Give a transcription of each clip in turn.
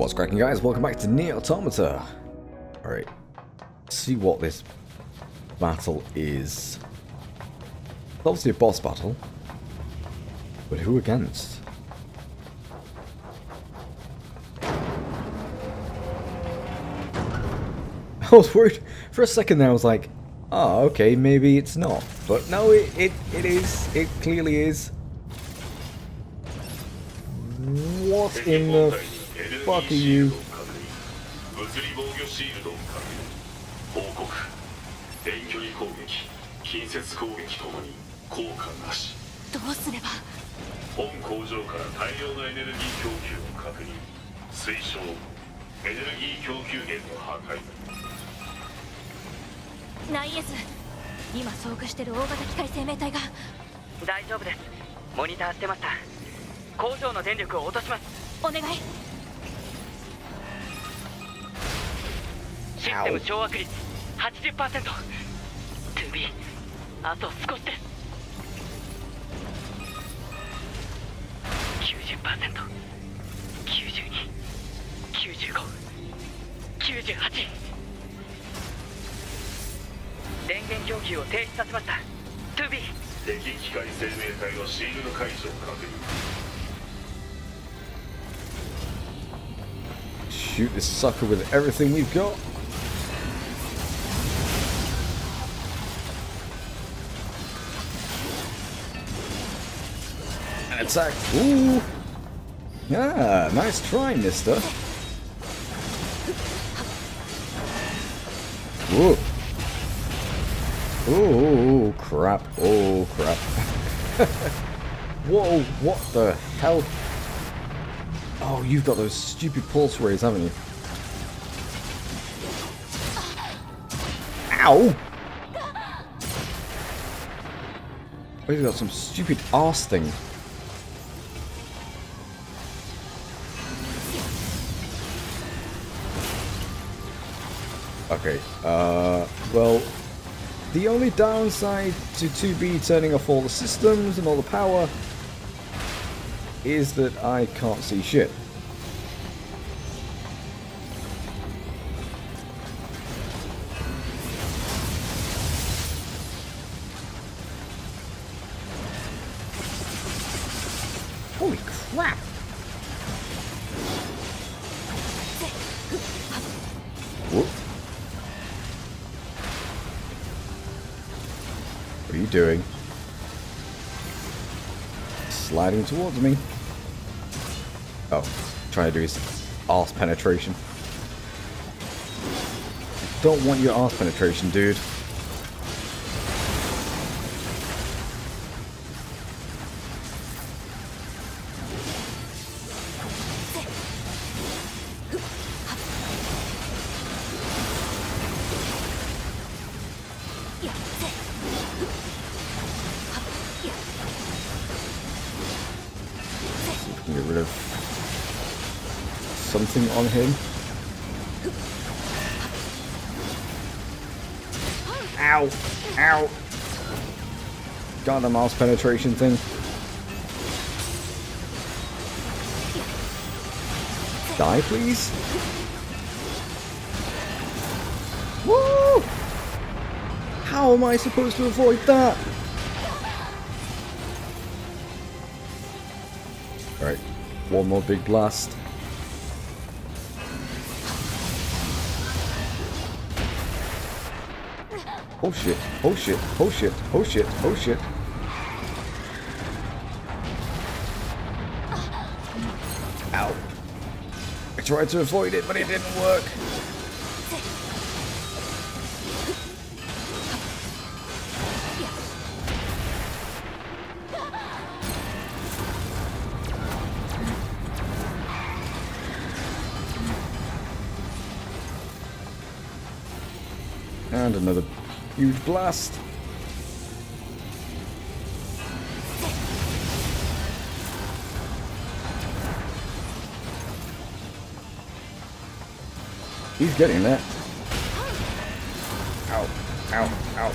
What's cracking, guys? Welcome back to Nier Automata. Alright, see what this battle is. It's obviously a boss battle, but who against? I was worried for a second there. I was like, oh, okay, maybe it's not. But no, it is. It clearly is. What in the fuck are you? ナイエス、今遭遇してる大型機械生命体が。 大丈夫です。モニターしてました。工場の電力を落とします。お願い。システム掌握率 80%。2B、あと少しです。90%、92、95、98。電源供給を停止させました。2B。敵機械生命体のシールド解除を確認。 Shoot this sucker with everything we've got. And attack. Ooh. Ah, nice try, mister. Whoa. Oh, crap. Oh, crap. Whoa, what the hell? Oh, you've got those stupid pulse rays, haven't you? Ow! Oh, you've got some stupid arse thing. Okay, well, the only downside to 2B turning off all the systems and all the power is that I can't see shit. Holy crap! Whoop. What are you doing? Sliding towards me. Oh, trying to do his arse penetration. Don't want your arse penetration, dude. Get rid of something on him. Ow! Ow! Got the mouse penetration thing. Die, please. Woo! How am I supposed to avoid that? Alright, one more big blast. Oh shit, oh shit, oh shit, oh shit, oh shit. Ow. I tried to avoid it, but it didn't work. And another huge blast. He's getting that. Ow, ow, ow.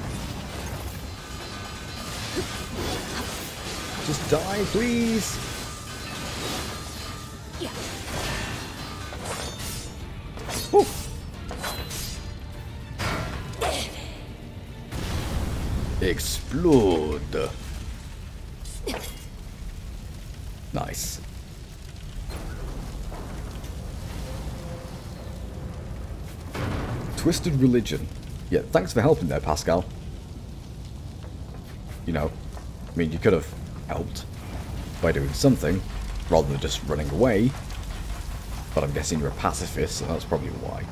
Just die, please. Woo. Explode. Nice. Twisted Religion. Yeah, thanks for helping there, Pascal. You know, I mean, you could have helped by doing something, rather than just running away. But I'm guessing you're a pacifist, so that's probably why.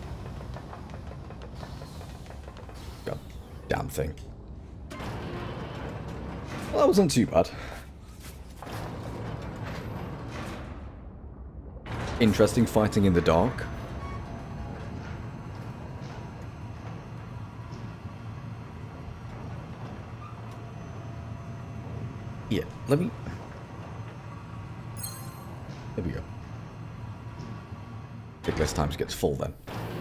God damn thing. Well, that wasn't too bad. Interesting fighting in the dark. Yeah, let me... There we go. Take less time to get to full then.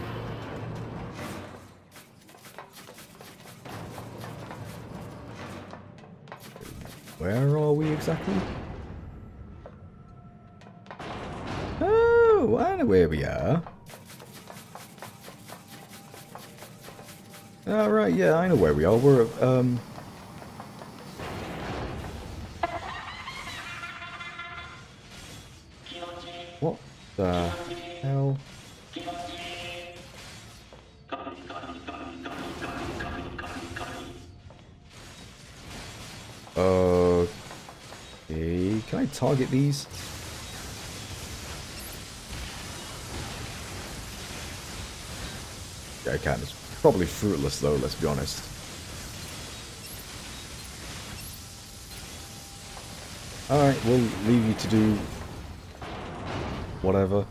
Where are we exactly? Oh, I know where we are. Alright, yeah, I know where we are. We're at, what the hell? Okay, can I target these? Yeah, I can. It's probably fruitless though, let's be honest. Alright, we'll leave you to do whatever.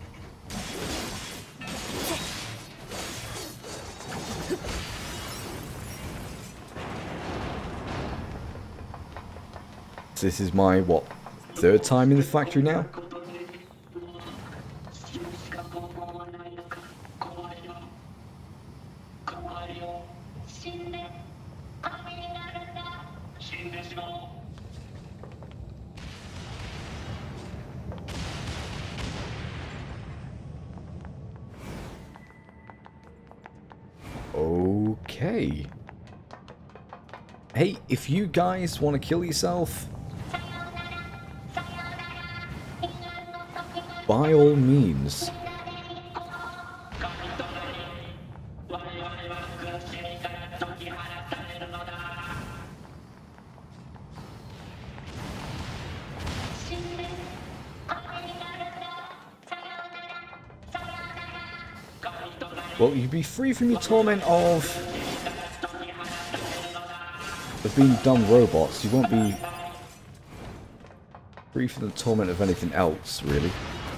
This is my, what, third time in the factory now? Okay. Hey, if you guys want to kill yourself, by all means. Well, you'd be free from your torment of being dumb robots. You won't be free from the torment of anything else, really.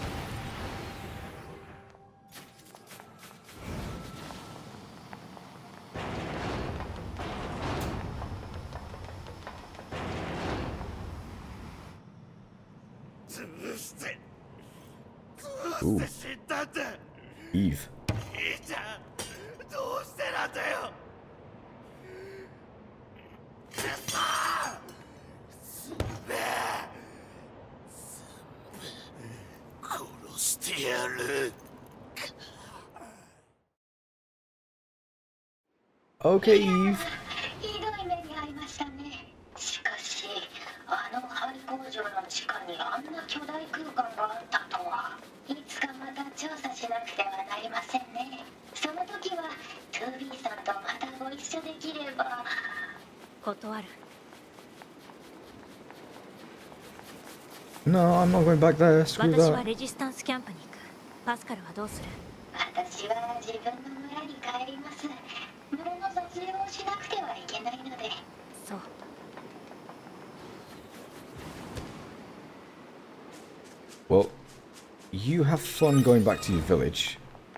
Ooh. Eve. Okay, Eve. No, I'm not going back there. Screw that. Well, you have fun going back to your village.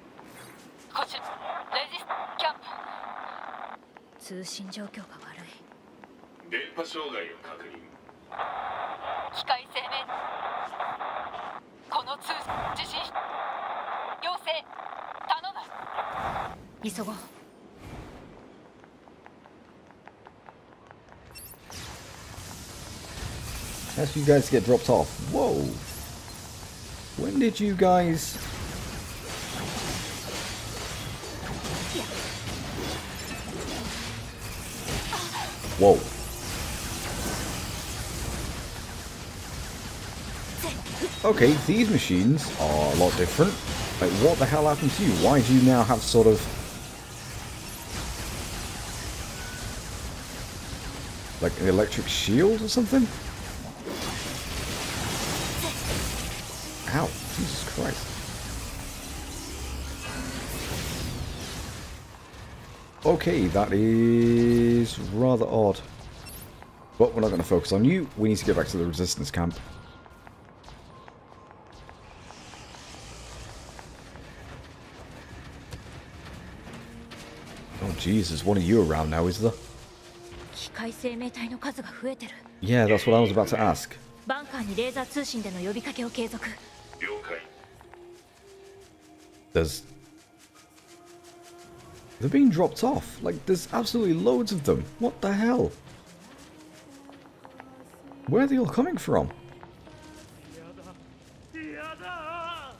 As you guys get dropped off. Whoa! When did you guys Whoa. Okay, these machines are a lot different. Like, what the hell happened to you? Why do you now have sort of... like an electric shield or something? Ow, Jesus Christ. Okay, that is rather odd. But we're not going to focus on you. We need to get back to the resistance camp. Oh Jesus, one of you around now, is there? 機械生命体の数が増えてる。 Yeah, that's what I was about to ask. バンカーにレーザー通信での呼びかけを継続。 了解。 They're being dropped off. Like, there's absolutely loads of them. What the hell? Where are they all coming from? やだ。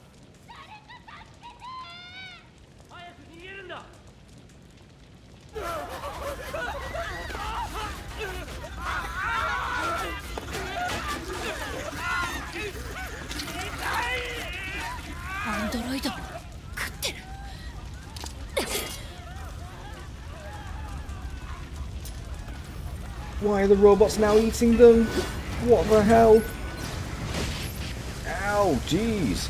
早く逃げるんだ。 アンドロイドも食ってる。 Why are the robots now eating them? What the hell? Ow, jeez.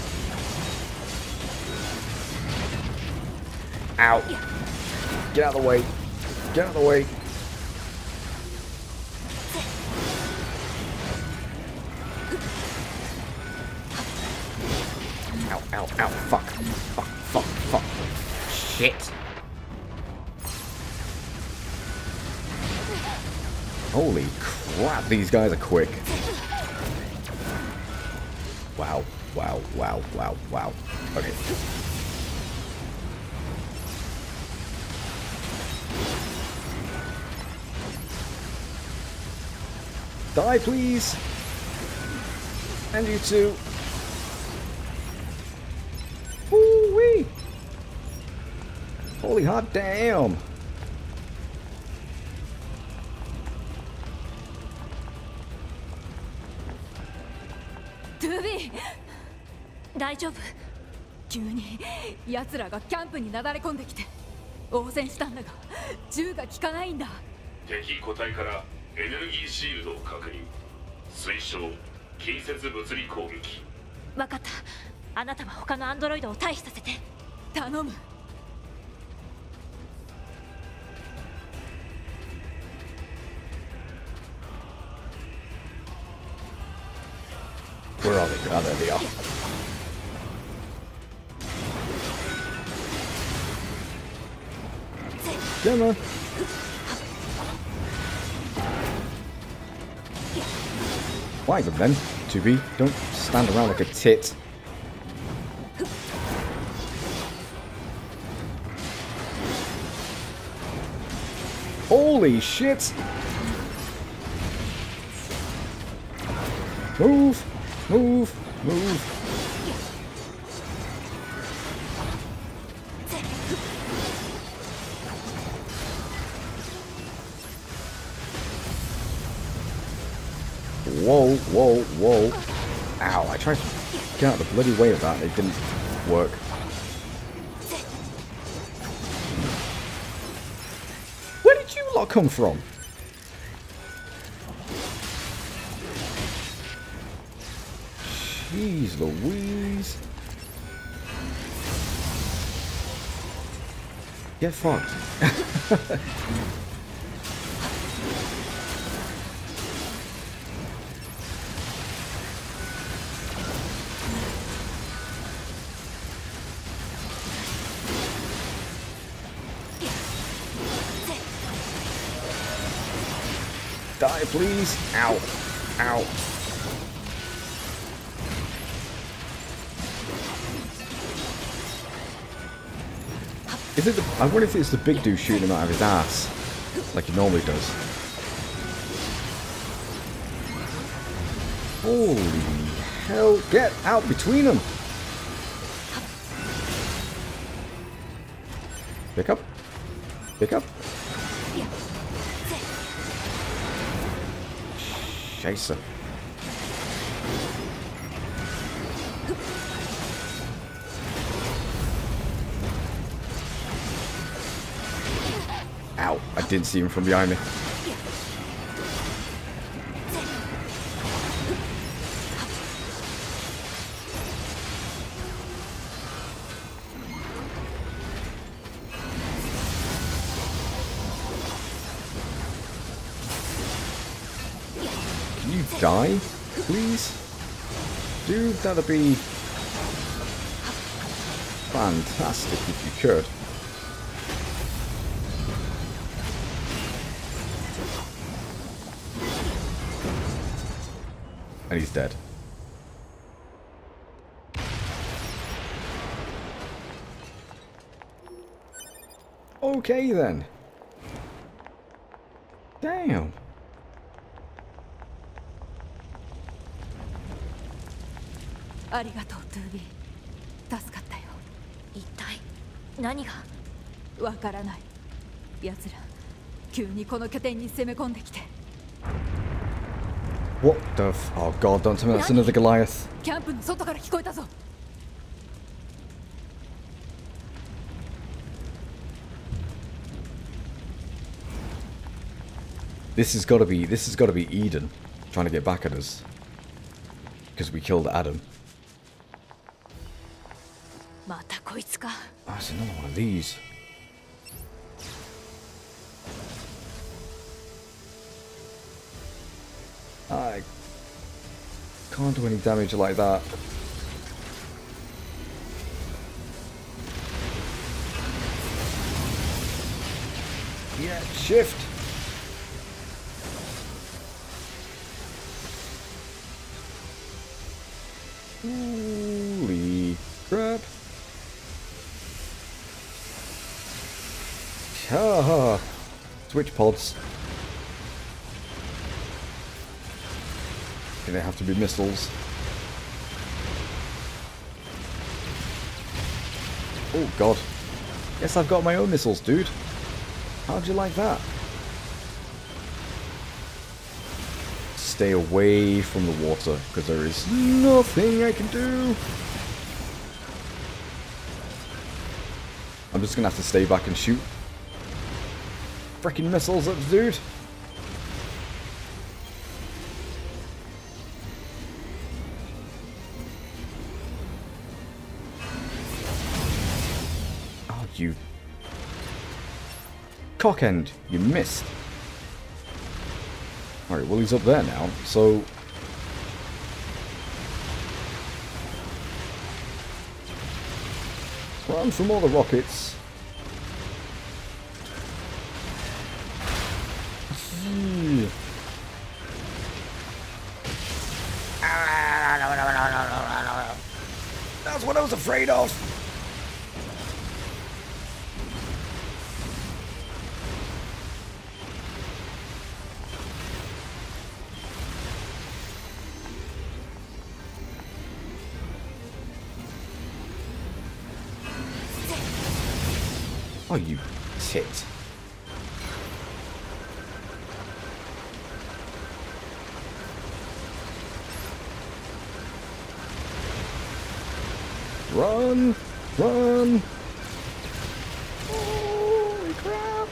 Ow. Get out of the way. Get out of the way. Ow, ow, ow. Fuck. Fuck, fuck, fuck. Shit. Holy crap, these guys are quick. Wow, wow, wow, wow, wow. Okay. Die, please. And you too. Woo-wee. Holy hot damn. Tubi! 大丈夫？急に奴らがキャンプになだれ込んできて応戦したんだが銃が効かないんだ。 敵個体からエネルギーシールドを確認。推奨近接物理攻撃。 分かった。あなたは他のアンドロイドを退避させて。頼む。 Where are they? Ah, there they are. Come on. Why them then, 2B? Don't stand around like a tit. Holy shit! Move! Move! Move! Whoa, whoa, whoa. Ow, I tried to get out the bloody way of that. It didn't work. Where did you lot come from? Jeez Louise. Get fucked. Die, please. Ow. Ow. Is it the, I wonder if it's the big dude shooting him out of his ass, like he normally does. Holy hell, get out between them! Pick up. Pick up. Chaser. Ow, I didn't see him from behind me. Can you die, please? Dude, that'd be fantastic if you could. And he's dead. Okay then. Damn. ありがとうトゥービー。助かったよ。 一体何が？ わからない。奴ら急にこの拠点に攻め込んできて。 What the f... Oh god, don't tell me that's another Goliath. キャンプの外から聞こえたぞ。 This has got to be Eden trying to get back at us because we killed Adam. またこいつか。 Oh, it's another one of these. I can't do any damage like that. Yeah, shift. Holy crap. Ah, switch pods. They have to be missiles. Oh god. Yes, I've got my own missiles, dude. How'd you like that? Stay away from the water, because there is nothing I can do. I'm just gonna have to stay back and shoot freaking missiles at the dude. Oh, you cock end, you missed. Alright, well he's up there now, so run from all the rockets. That's what I was afraid of. Oh, you tit. Run! Run! Holy crap!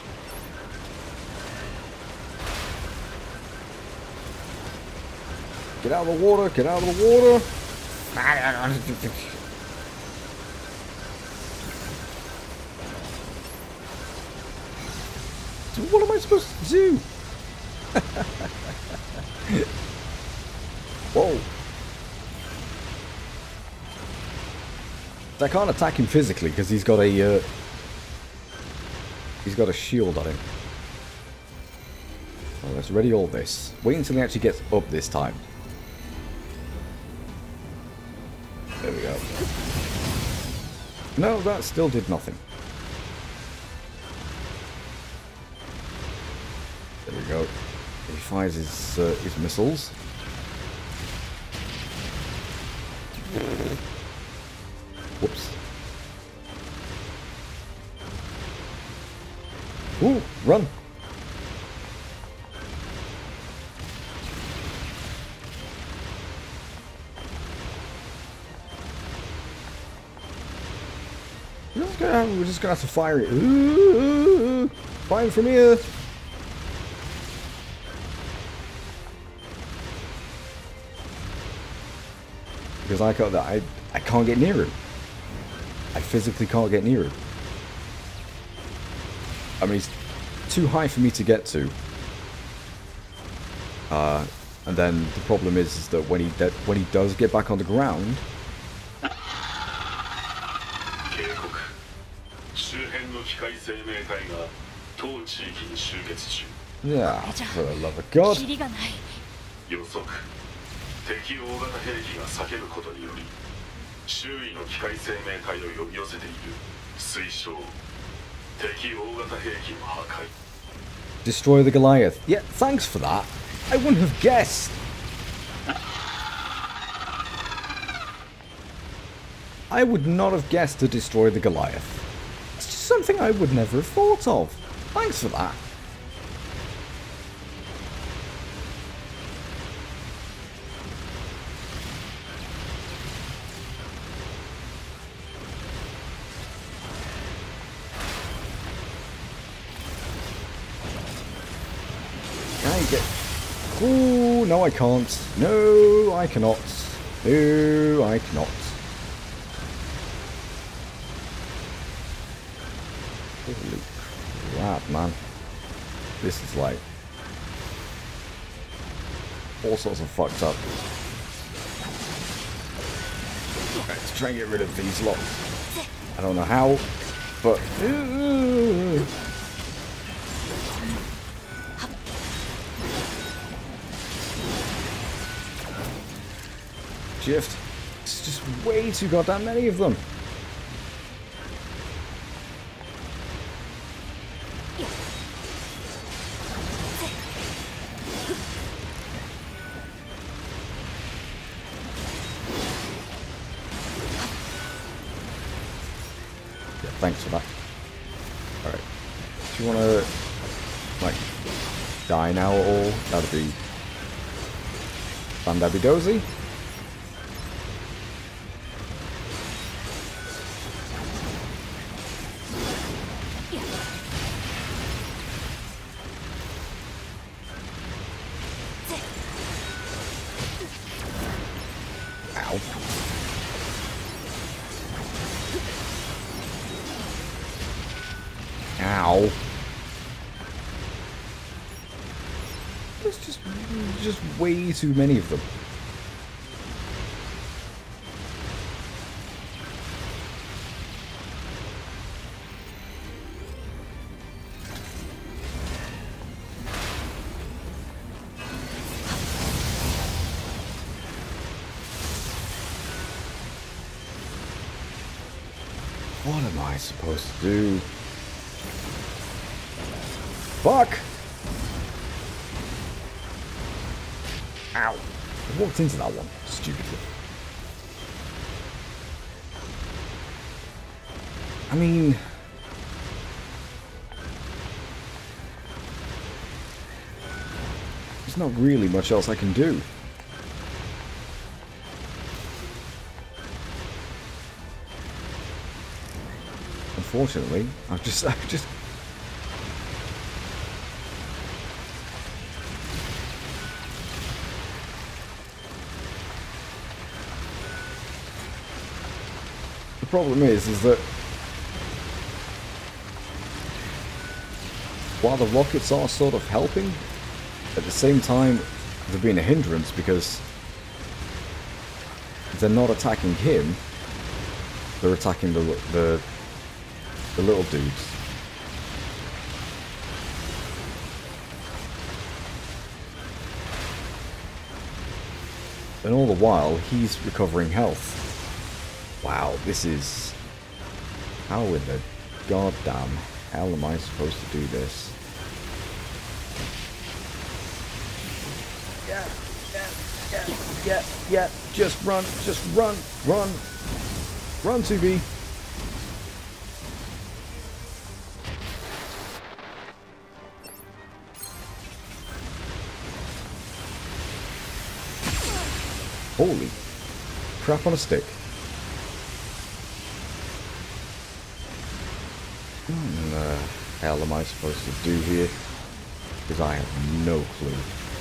Get out of the water! Get out of the water! What am I supposed to do? Whoa. I can't attack him physically because he's got a shield on him. Oh, let's ready all this. Wait until he actually gets up this time. There we go. No, that still did nothing. There we go. He fires his missiles. Whoops. Ooh, run! we're just gonna have to fire it. Ooh, fire from here. Because I can't get near him. I physically can't get near him. I mean, he's too high for me to get to. And then the problem is that when he does get back on the ground, yeah, for the love of God. 予測敵大型兵器が避けることにより周囲の機械生命体を呼び寄せている推奨敵大型兵器の破壊 Destroy the Goliath. Yeah, thanks for that. I wouldn't have guessed. I would not have guessed to destroy the Goliath. It's just something I would never have thought of. Thanks for that. Oh, no I can't. No, I cannot. No, I cannot. Holy crap, man. This is like all sorts of fucked up. Right, let's try and get rid of these lot. I don't know how, but... Shift. It's just way too goddamn many of them. Yeah, thanks for that. Alright. Do you wanna like die now at all? That'd be Bandabby-dozy. Ow. There's just way too many of them. What am I supposed to do? Fuck! Ow. I walked into that one, stupidly. I mean... there's not really much else I can do. Unfortunately, I've just... The problem is that while the rockets are sort of helping, at the same time they're being a hindrance because they're not attacking him, they're attacking the little dudes. And all the while he's recovering health. Wow, this is... how in the goddamn hell am I supposed to do this? Yeah, just run, run 2B. Holy crap on a stick. What the hell am I supposed to do here? Because I have no clue.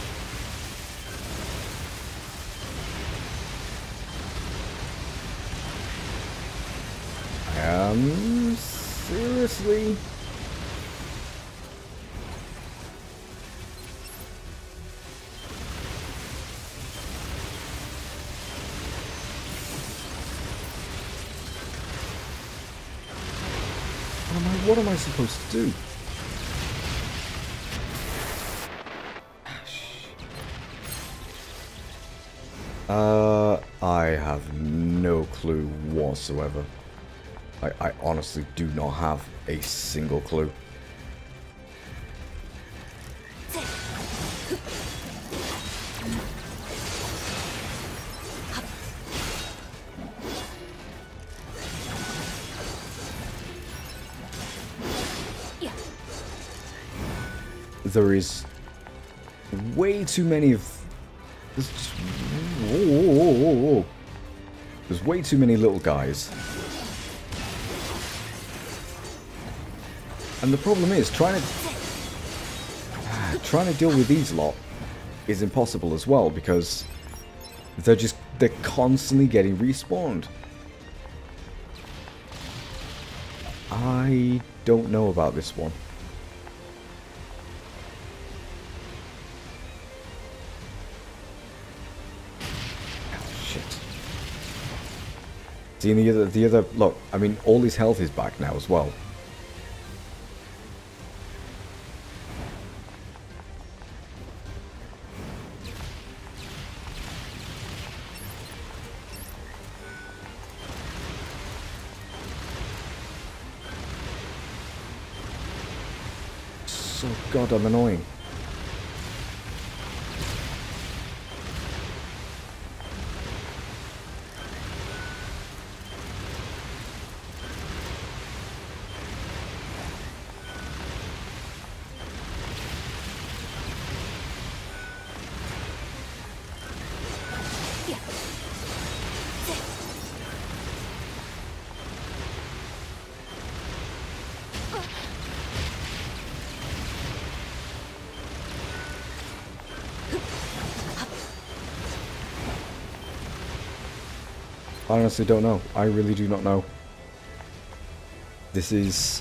Seriously? What am I supposed to do? I have no clue whatsoever. I honestly do not have a single clue. There is way too many of... There's way too many little guys. And the problem is, trying to deal with these lot is impossible as well, because they're constantly getting respawned. I don't know about this one. See, the other look, I mean, all his health is back now as well. So goddamn annoying. I honestly don't know. I really do not know. This is...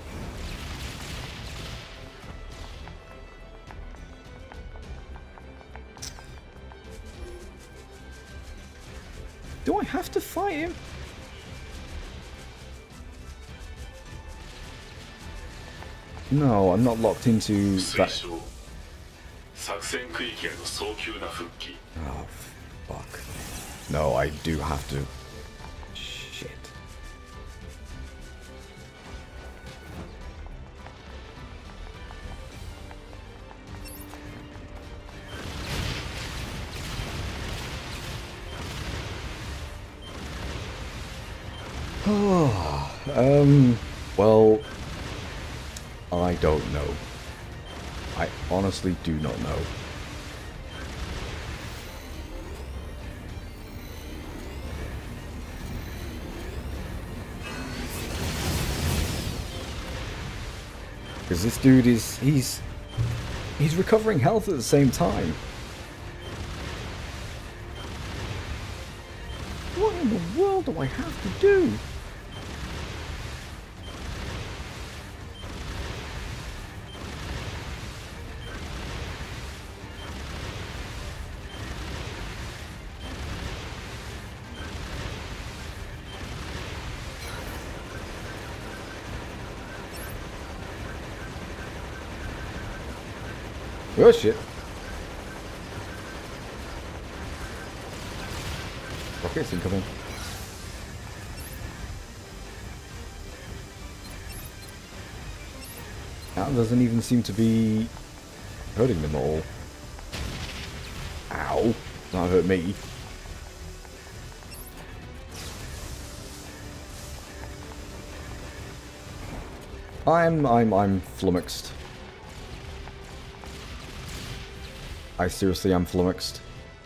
Do I have to fight him? No, I'm not locked into that. Oh, fuck. No, I do have to. Shit. Well, I don't know. I honestly do not know. Because this dude is, he's recovering health at the same time. What in the world do I have to do? Oh shit. Rockets incoming. That doesn't even seem to be hurting them at all. Ow. That hurt me. I'm flummoxed. I seriously am flummoxed.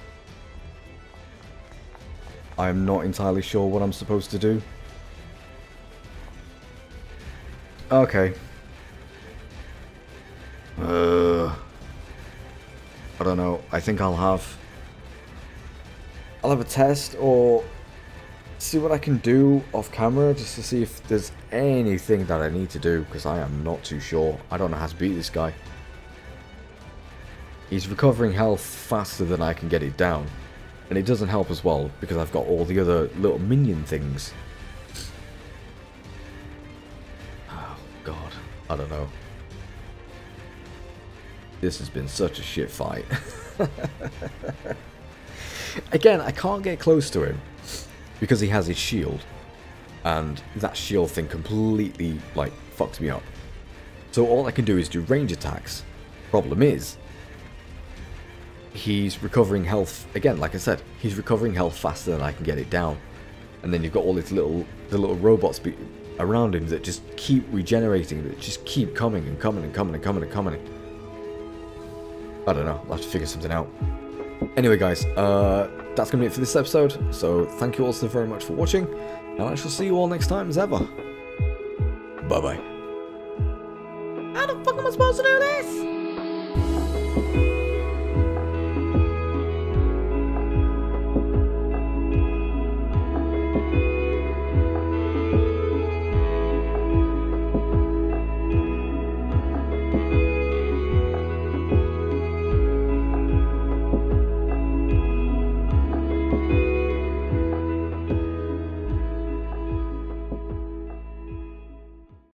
I am not entirely sure what I'm supposed to do. Okay. I don't know. I think I'll have a test or see what I can do off camera just to see if there's anything that I need to do, because I am not too sure. I don't know how to beat this guy. He's recovering health faster than I can get it down, and it doesn't help as well because I've got all the other little minion things. Oh god, I don't know. This has been such a shit fight. Again, I can't get close to him because he has his shield, and that shield thing completely, like, fucks me up. So all I can do is do range attacks. Problem is, he's recovering health, again, like I said, he's recovering health faster than I can get it down. And then you've got all these little robots around him that just keep regenerating, that just keep coming and coming and coming and coming and coming. I don't know, I'll have to figure something out. Anyway guys, that's going to be it for this episode, so thank you all so very much for watching, and I shall see you all next time as ever. Bye bye. How the fuck am I supposed to do this?